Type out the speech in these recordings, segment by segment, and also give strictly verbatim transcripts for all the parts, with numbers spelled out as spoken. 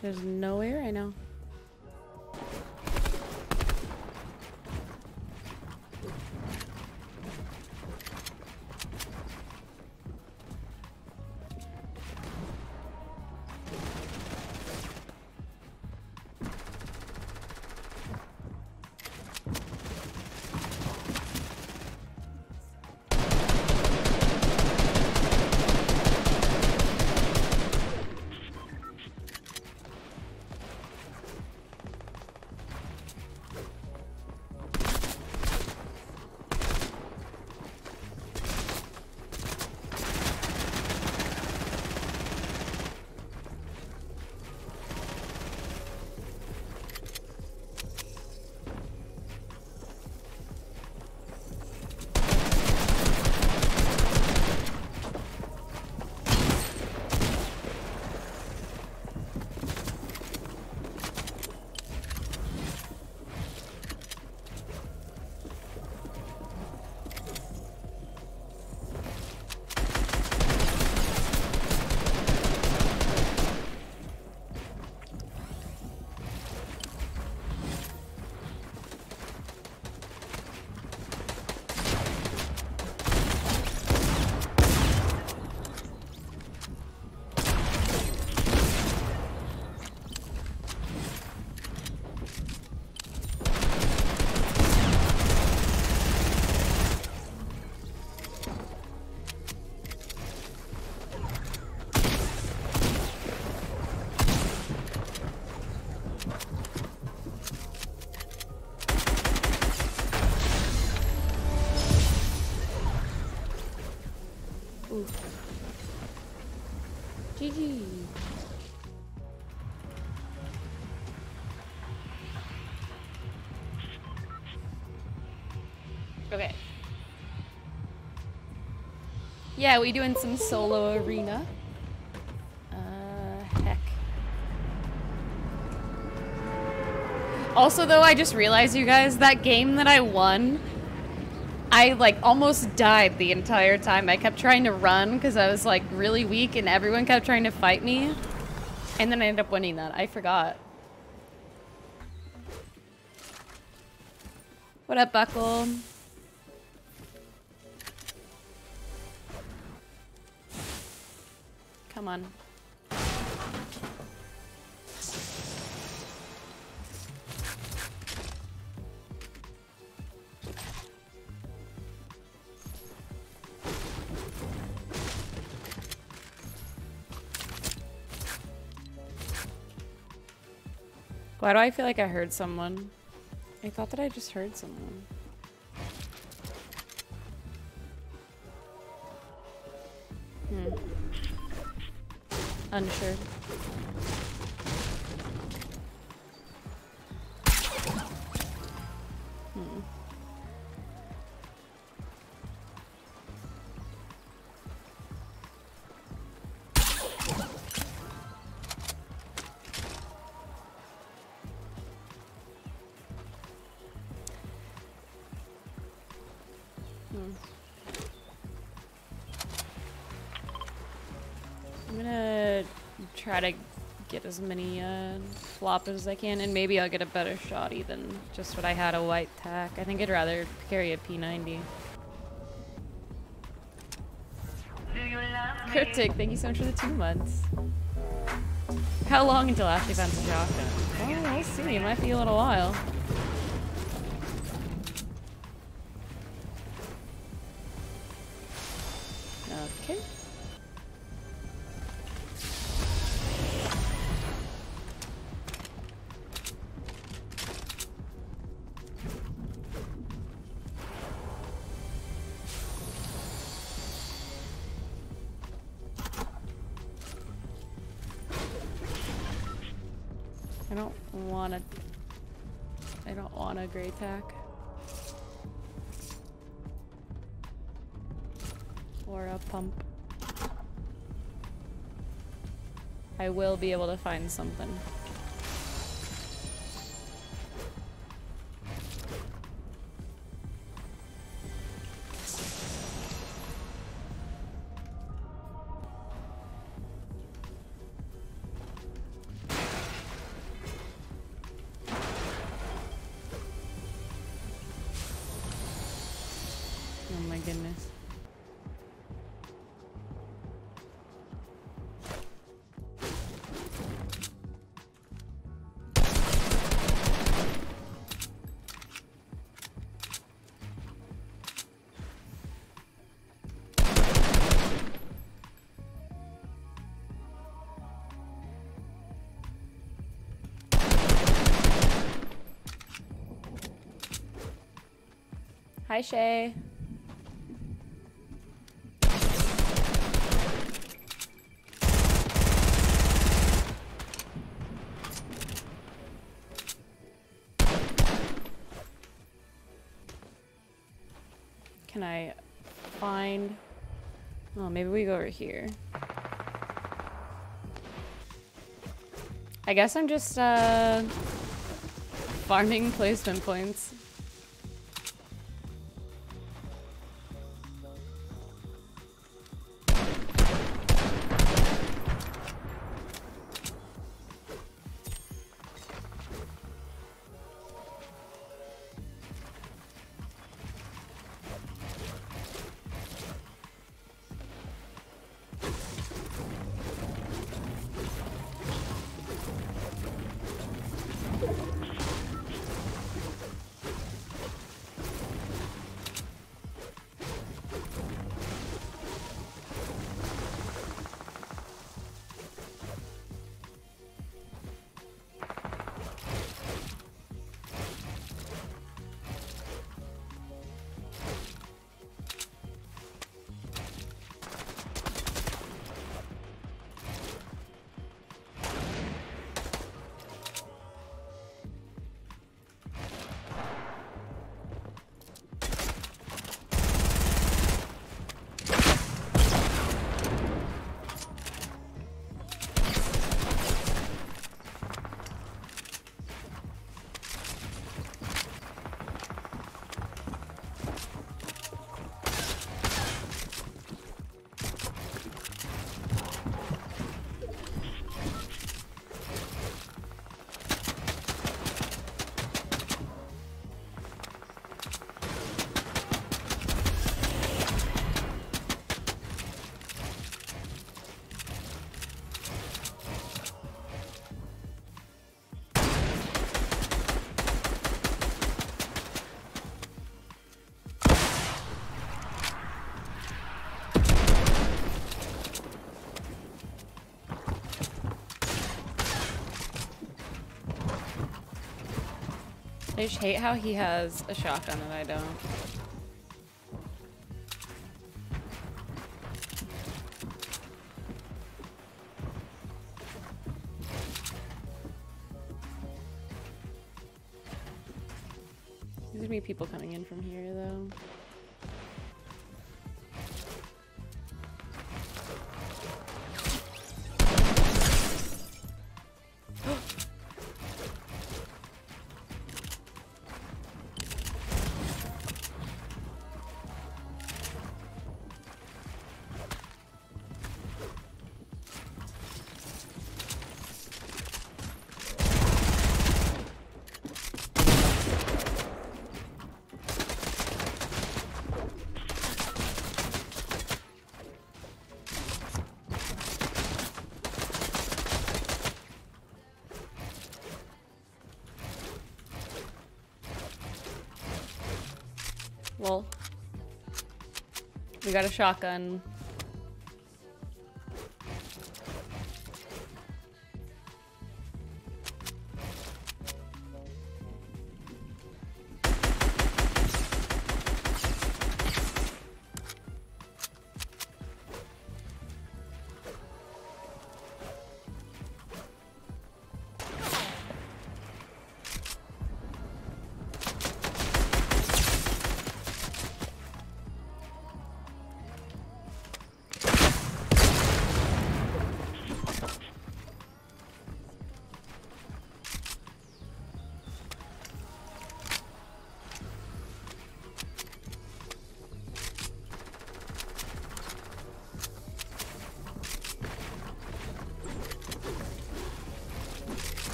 There's nowhere I know. G G. Okay. Yeah, we doing some solo arena. Uh, heck. Also, though, I just realized, you guys, that game that I won, I, like, almost died the entire time. I kept trying to run because I was, like, really weak and everyone kept trying to fight me. And then I ended up winning that. I forgot. What up, Buckle? Come on. Why do I feel like I heard someone? I thought that I just heard someone. Hmm. Unsure. Hmm. Hmm. I'm gonna try to get as many uh, flop as I can, and maybe I'll get a better shotty than just what I had, a white tack. I think I'd rather carry a P ninety. Cryptic, thank you so much for the two months. How long until Ashley finds a shotgun? Oh, we'll see. It might be a little while. Okay. I don't want to. I don't want a gray tack. Or a pump. I will be able to find something. goodness. Hi, Shay. Can I find... Oh, maybe we go over here. I guess I'm just, uh... farming placement points. I just hate how he has a shotgun and I don't. There's gonna be people coming in from here though. Well, we got a shotgun.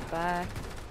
Bye.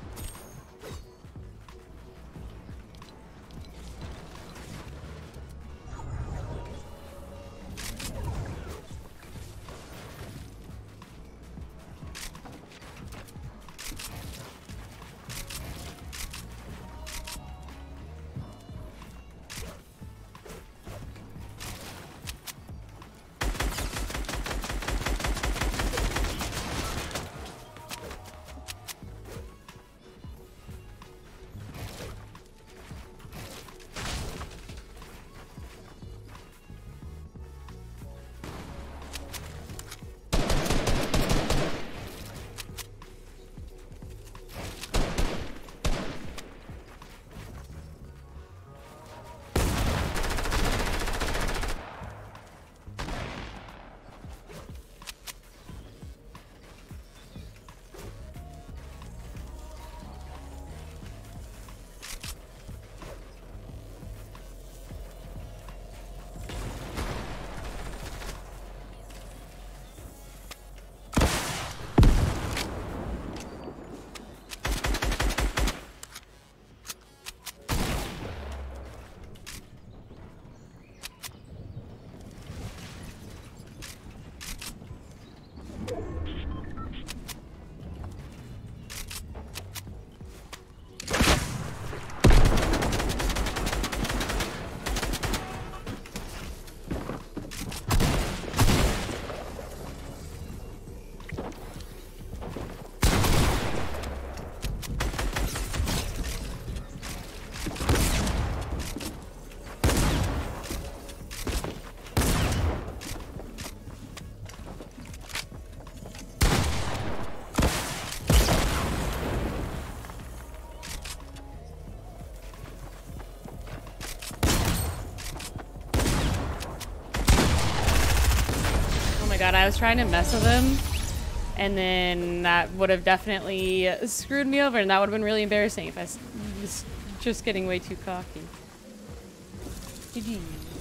God, I was trying to mess with him, and then that would have definitely screwed me over, and that would have been really embarrassing if I was just getting way too cocky. G G.